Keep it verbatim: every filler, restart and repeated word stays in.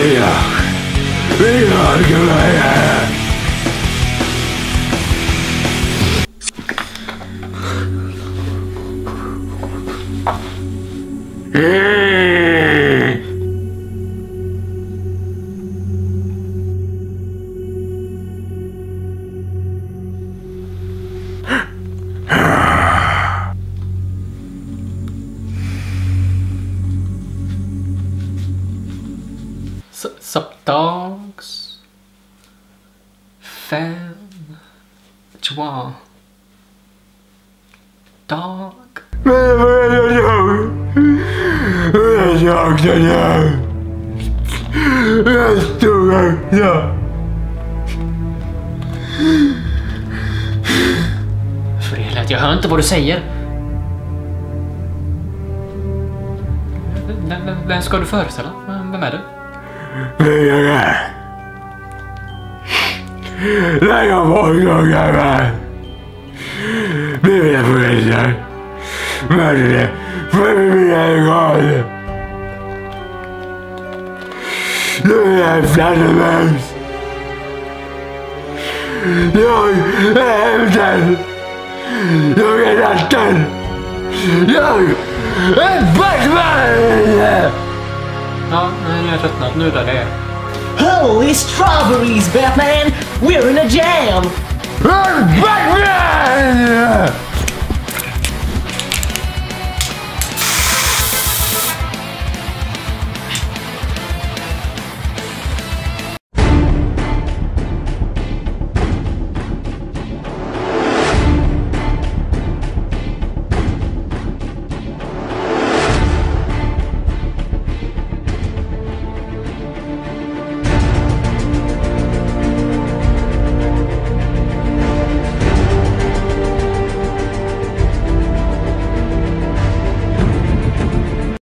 Ja. Ja, kan man göra. Subdogs. Fan. Joie. Dog. Men vad är det jag? Vad saknar jag? Jag stod också. För helvete, jag hör inte vad du säger. Vem, vem, vem ska du föreställa? Vem är du? Men jag är. När jag var så gammal blev jag föräldrar. Mördade för mina ögon. Nu är jag fladdermöss. Jag är hämtad. Jag är natten. Jag är Batman! Ja, nu är jag tröttnat. Nu är det. Holy strawberries, Batman! We're in a jam! I'm Batman!